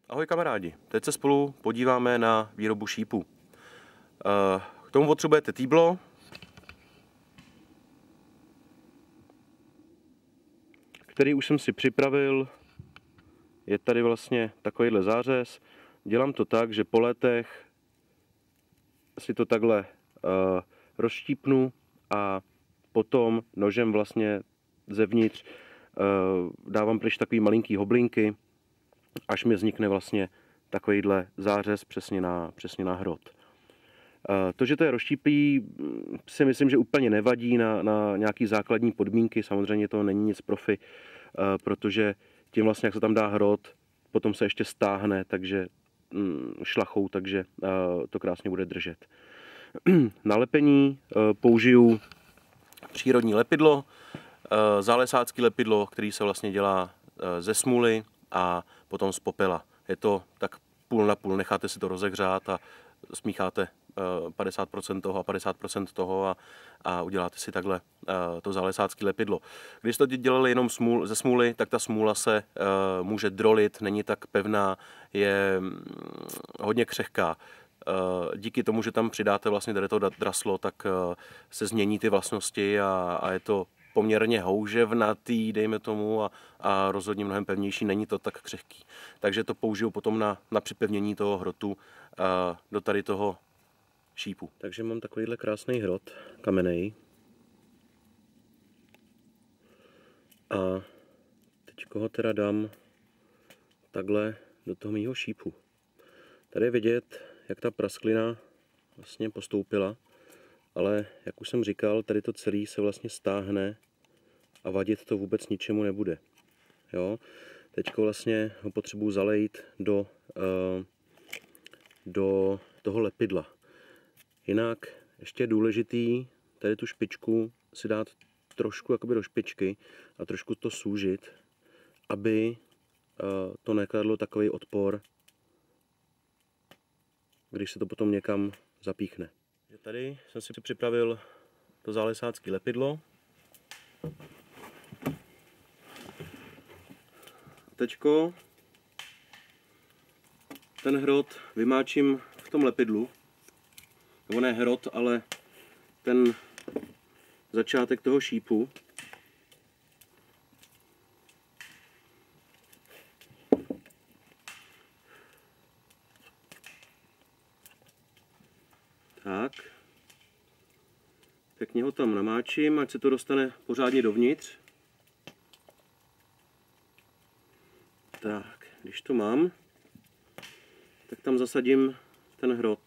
Ahoj kamarádi, teď se spolu podíváme na výrobu šípů. K tomu potřebujete týblo, který už jsem si připravil. Je tady vlastně takovýhle zářez. Dělám to tak, že po letech si to takhle rozštípnu a potom nožem vlastně zevnitř dávám pryč takový malinký hoblinky, až mi vznikne vlastně takovýhle zářez přesně na hrot. To, že to je rozštíplý, si myslím, že úplně nevadí na nějaký základní podmínky. Samozřejmě to není nic profi, protože tím vlastně, jak se tam dá hrot, potom se ještě stáhne, takže šlachou, takže to krásně bude držet. Na lepení použiju přírodní lepidlo, zálesácký lepidlo, který se vlastně dělá ze smůly a potom z popela. Je to tak půl na půl, necháte si to rozehřát a smícháte 50% toho a 50% toho a uděláte si takhle to zálesácký lepidlo. Když to dělali jenom ze smůly, tak ta smůla se může drolit, není tak pevná, je hodně křehká. Díky tomu, že tam přidáte vlastně tady to draslo, tak se změní ty vlastnosti a je to poměrně houževnatý, dejme tomu, a rozhodně mnohem pevnější, není to tak křehký. Takže to použiju potom na připevnění toho hrotu do tady toho šípu. Takže mám takovýhle krásný hrot, kamenný. A teď ho teda dám takhle do toho mýho šípu. Tady je vidět, jak ta prasklina vlastně postoupila, ale jak už jsem říkal, tady to celé se vlastně stáhne a vadit to vůbec ničemu nebude. Jo? Teďko vlastně ho potřebuji zalejt do toho lepidla. Jinak ještě je důležitý tady tu špičku si dát trošku jakoby do špičky a trošku to súžit, aby to nekladlo takový odpor, když se to potom někam zapíchne. Tady jsem si připravil to zálesácké lepidlo. Teďko ten hrot vymáčím v tom lepidlu. Nebo ne hrot, ale ten začátek toho šípu. Tak. Pěkně ho tam namáčím, ať se to dostane pořádně dovnitř. Tak, když to mám, tak tam zasadím ten hrot.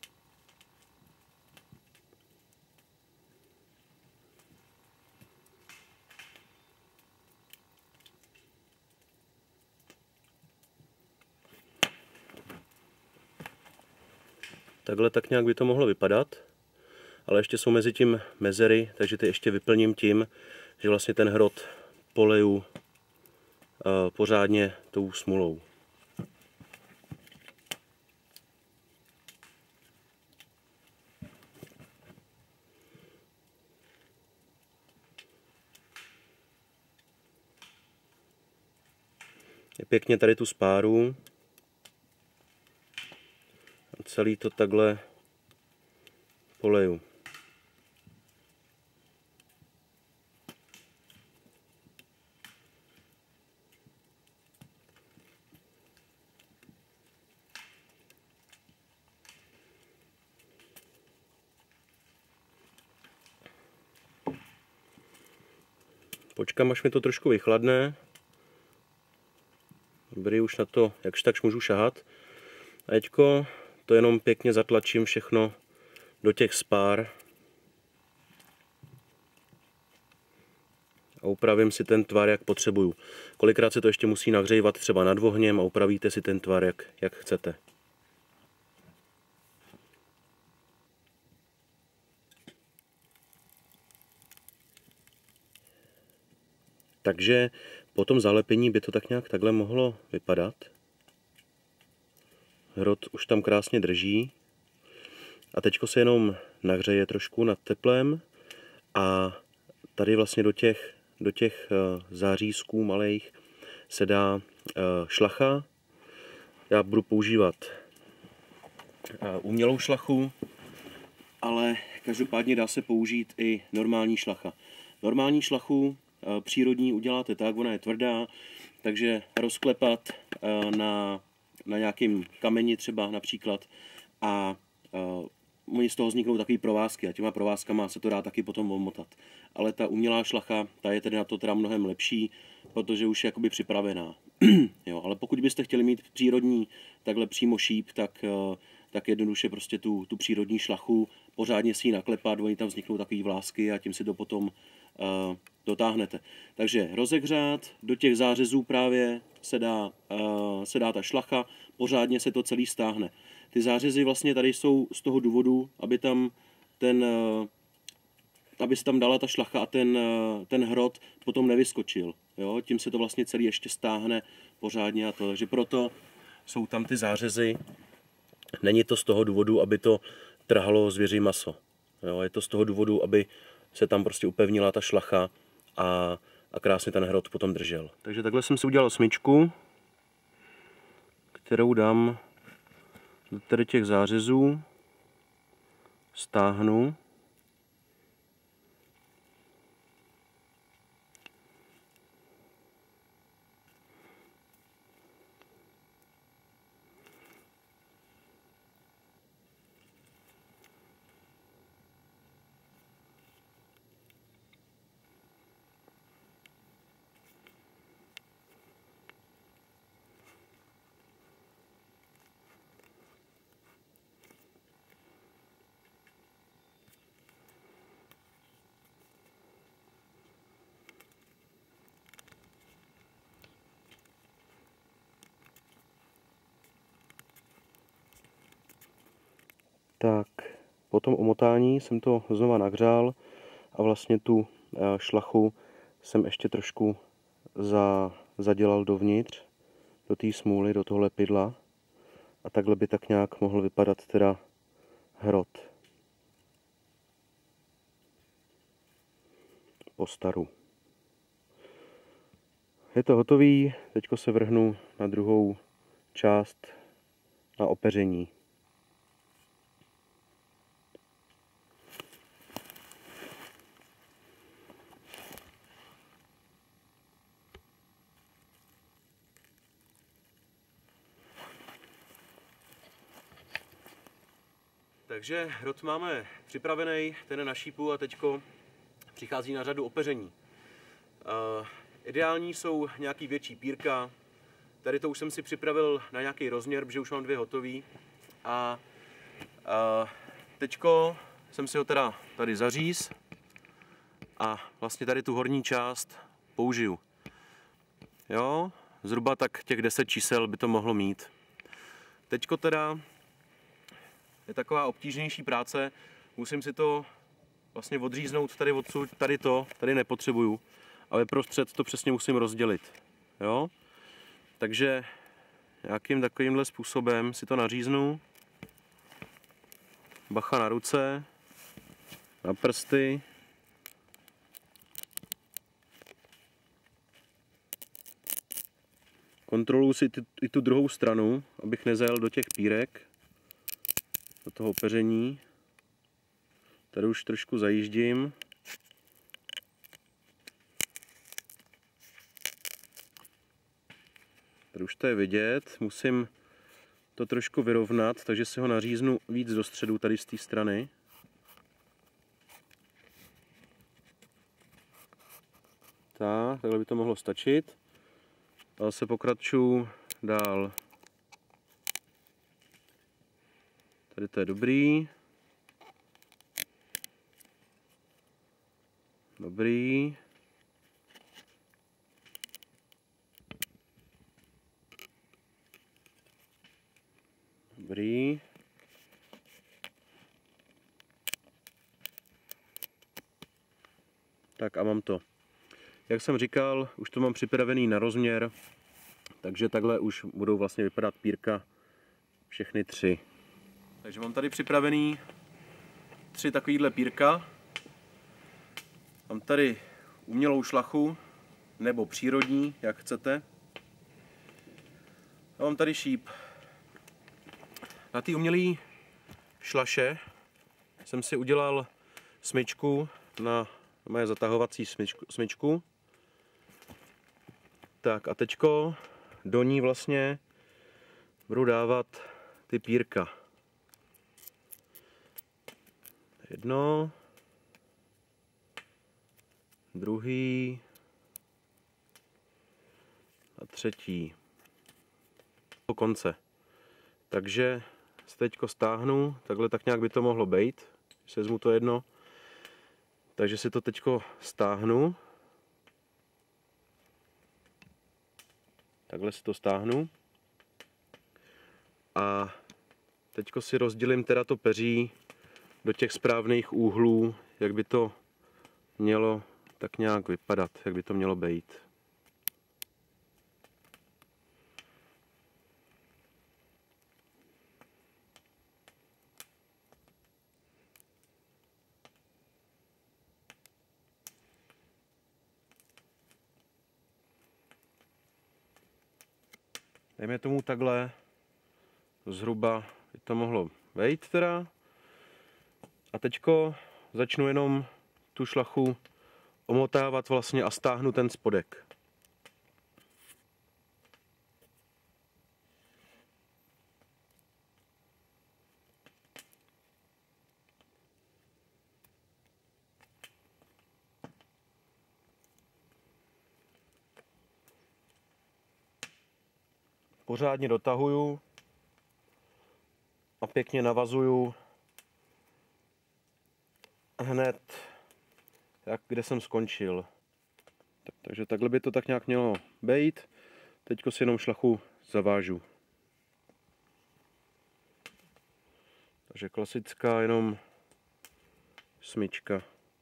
Takhle tak nějak by to mohlo vypadat, ale ještě jsou mezi tím mezery, takže ty ještě vyplním tím, že vlastně ten hrot poleju pořádně tou smůlou. Je pěkně tady tu spáru. Celý to takhle poleju. Počkám, až mi to trošku vychladne. Dobrý, už na to jakž takž můžu šahat. A teďko to jenom pěkně zatlačím všechno do těch spár a upravím si ten tvar, jak potřebuju. Kolikrát se to ještě musí nahřívat třeba nad ohněm a upravíte si ten tvar, jak chcete. Takže po tom zalepení by to tak nějak takhle mohlo vypadat. Hrot už tam krásně drží. A teďko se jenom nahřeje trošku nad teplem a tady vlastně do těch zářízků malých se dá šlacha Já budu používat umělou šlachu, ale každopádně dá se použít i normální šlacha. Normální šlachu přírodní uděláte tak, ona je tvrdá, takže rozklepat na nějakým kameni třeba například a oni z toho vzniknou takové provázky a těma provázkama se to dá taky potom omotat. Ale ta umělá šlacha, ta je tedy na to teda mnohem lepší, protože už je jakoby připravená. Jo, ale pokud byste chtěli mít přírodní takhle přímo šíp, tak jednoduše prostě tu přírodní šlachu pořádně si ji naklepat, oni tam vzniknou takové vlásky a tím si to potom dotáhnete. Takže rozehřát, do těch zářezů právě se dá ta šlacha, pořádně se to celý stáhne. Ty zářezy vlastně tady jsou z toho důvodu, aby se tam dala ta šlacha a ten hrot potom nevyskočil. Jo? Tím se to vlastně celý ještě stáhne pořádně a to. Takže proto jsou tam ty zářezy. Není to z toho důvodu, aby to trhalo zvěří maso. Jo? Je to z toho důvodu, aby se tam prostě upevnila ta šlacha a krásně ten hrot potom držel. Takže takhle jsem si udělal smyčku, kterou dám do tady těch zářezů, stáhnu. Tak, po tom omotání jsem to znova nahřál a vlastně tu šlachu jsem ještě trošku zadělal dovnitř, do té smůly, do toho lepidla a takhle by tak nějak mohl vypadat teda hrot po staru. Je to hotový, teďko se vrhnu na druhou část, na opeření. Takže hrot máme připravený, ten je na šípu a teďko přichází na řadu opeření. Ideální jsou nějaký větší pírka, tady to už jsem si připravil na nějaký rozměr, protože už mám 2 hotový. A teďko jsem si ho teda tady zaříz a vlastně tady tu horní část použiju. Jo, zhruba tak těch 10 čísel by to mohlo mít. Teďko teda je taková obtížnější práce, musím si to vlastně odříznout tady odsud, tady nepotřebuju, ale prostřed to přesně musím rozdělit. Jo? Takže nějakým takovýmhle způsobem si to naříznu. Bacha na ruce, na prsty. Kontroluji si i tu druhou stranu, abych nezajel do těch pírek, do toho opeření. Tady už trošku zajíždím. Tady už to je vidět, musím to trošku vyrovnat, takže si ho naříznu víc do středu tady z té strany. Takhle by to mohlo stačit. A zase pokračuju dál. Tady to je dobrý. Dobrý. Dobrý. Tak a mám to. Jak jsem říkal, už to mám připravený na rozměr, takže takhle už budou vlastně vypadat pírka všechny 3. Takže mám tady připravený 3 takovýhle pírka. Mám tady umělou šlachu, nebo přírodní, jak chcete. A mám tady šíp. Na té umělé šlaše jsem si udělal smyčku na moje zatahovací smyčku. Tak a teďko do ní vlastně budu dávat ty pírka. Jedno, druhý a třetí. Do konce. Takže se teďko stáhnu, takhle tak nějak by to mohlo být, když se vezmu to jedno. Takže si to teďko stáhnu. Takhle si to stáhnu. A teďko si rozdělím teda to peří do těch správných úhlů, jak by to mělo tak nějak vypadat, jak by to mělo být. Dejme tomu takhle, zhruba by to mohlo být teda. A teďko začnu jenom tu šlachu omotávat vlastně a stáhnu ten spodek. Pořádně dotahuju a pěkně navazuju hned, kde jsem skončil. Takže takhle by to tak nějak mělo být. Teďko si jenom šlachu zavážu. Takže klasická jenom smyčka.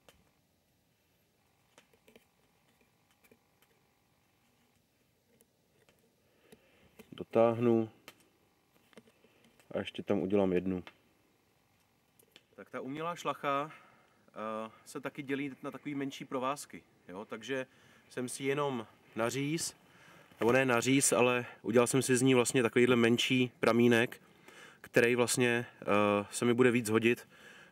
Dotáhnu a ještě tam udělám jednu. Tak ta umělá šlacha se taky dělí na takové menší provázky. Jo? Takže jsem si jenom naříz, nebo ne naříz, ale udělal jsem si z ní vlastně takovýhle menší pramínek, který vlastně se mi bude víc hodit,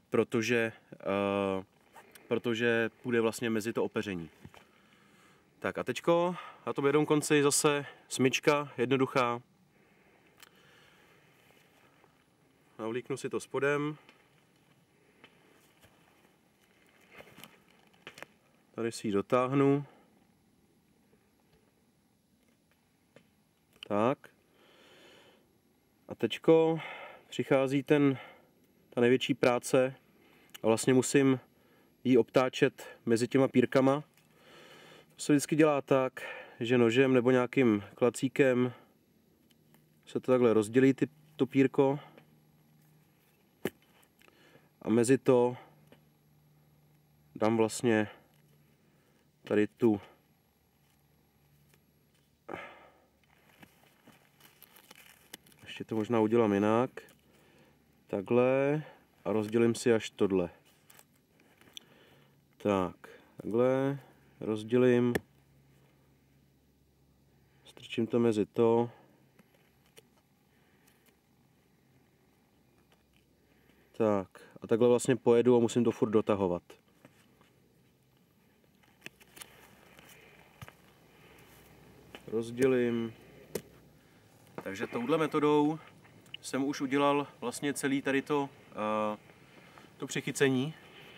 protože půjde vlastně mezi to opeření. Tak a teďko na tom jednom konci zase smyčka, jednoduchá. Navlíknu si to spodem. Tady si ji dotáhnu. Tak. A teďko přichází ta největší práce a vlastně musím ji obtáčet mezi těma pírkama. To se vždycky dělá tak, že nožem nebo nějakým klacíkem se to takhle rozdělí to pírko a mezi to dám vlastně tady tu ještě to možná udělám jinak takhle a rozdělím si až tohle. Tak, takhle rozdělím, strčím to mezi to. Tak, a takhle vlastně pojedu a musím to furt dotahovat. Rozdělím. Takže touhle metodou jsem už udělal vlastně celý tady to přichycení.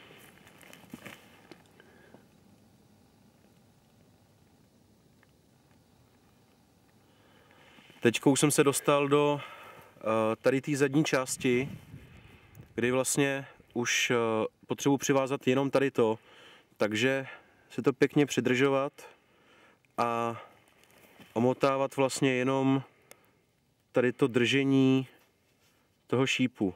Teďko už jsem se dostal do tady té zadní části, kdy vlastně už potřebuji přivázat jenom tady to, takže si to pěkně přidržovat a omotávat vlastně jenom tady to držení toho šípu.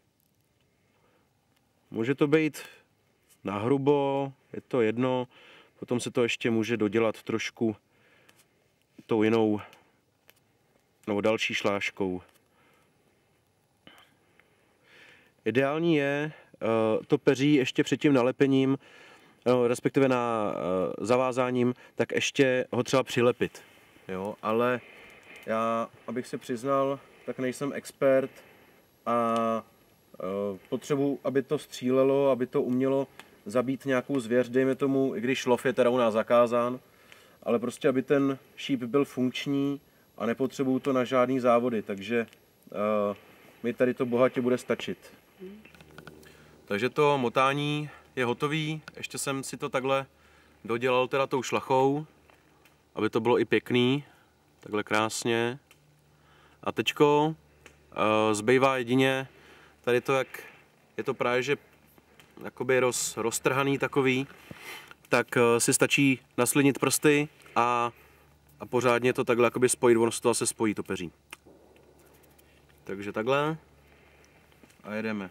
Může to být nahrubo, je to jedno, potom se to ještě může dodělat trošku tou jinou nebo další šláškou. Ideální je to peří ještě před tím nalepením, respektive na zavázáním, tak ještě ho třeba přilepit. Jo? Ale já, abych se přiznal, tak nejsem expert a potřebuji, aby to střílelo, aby to umělo zabít nějakou zvěř, dejme tomu, i když lov je teda u nás zakázán, ale prostě, aby ten šíp byl funkční a nepotřebuju to na žádný závody, takže mi tady to bohatě bude stačit. Takže to motání je hotový, ještě jsem si to takhle dodělal teda tou šlachou, aby to bylo i pěkný, takhle krásně. A teďko zbývá jedině tady to, jak je to právě, že jakoby roztrhaný takový, tak si stačí naslinit prsty a pořádně to takhle jakoby spojit, ono se to zase spojí, to peří. Takže takhle a jedeme.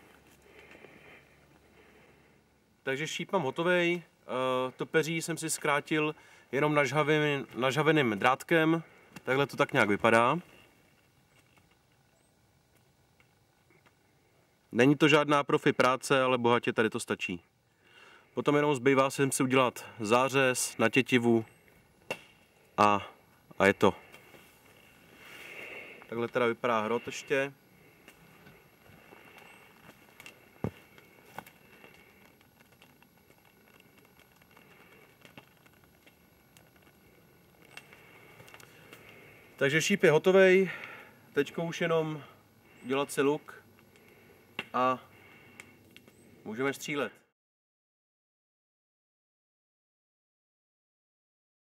Takže šíp mám hotovej, to peří jsem si zkrátil jenom nažhaveným drátkem, takhle to tak nějak vypadá. Není to žádná profi práce, ale bohatě tady to stačí. Potom jenom zbývá si udělat zářez na tětivu a je to. Takhle teda vypadá hrot ještě. Takže šíp je hotovej, teďko už jenom dělat si luk a můžeme střílet.